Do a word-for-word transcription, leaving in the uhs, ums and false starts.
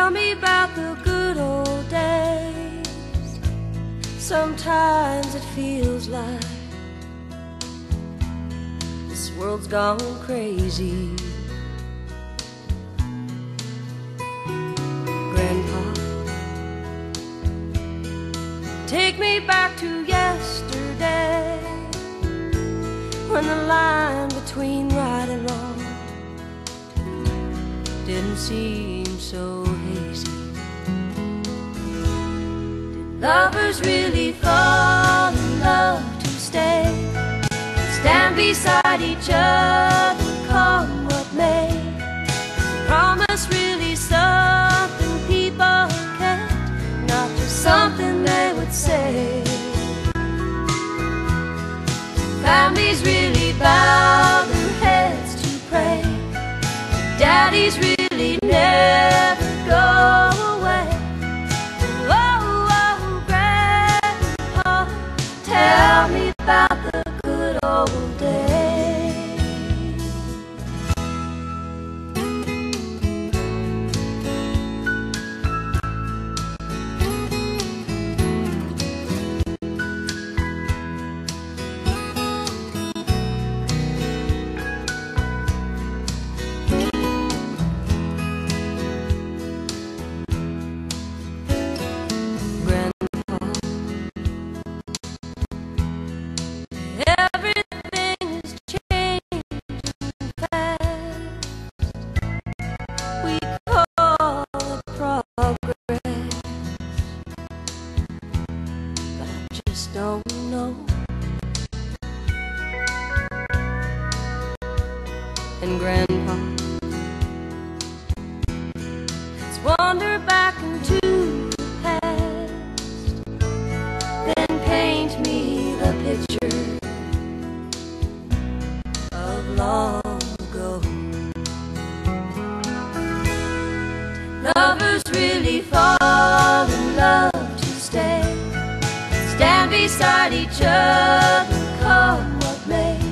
Tell me about the good old days. Sometimes it feels like this world's gone crazy. Grandpa, take me back to yesterday, when the line between right and wrong didn't seem so hazy. Did lovers really fall in love to stay, stand beside each other, come what may? Is promise really something people kept, not just something they would say? Families really bow their heads to pray, daddies really never go away. Oh, oh, Grandpa, tell me about the good old days. Don't know. And Grandpa, let's wander back into the past, then paint me the picture of long ago. Did lovers really fall in love to stay, stand beside each other, come what may?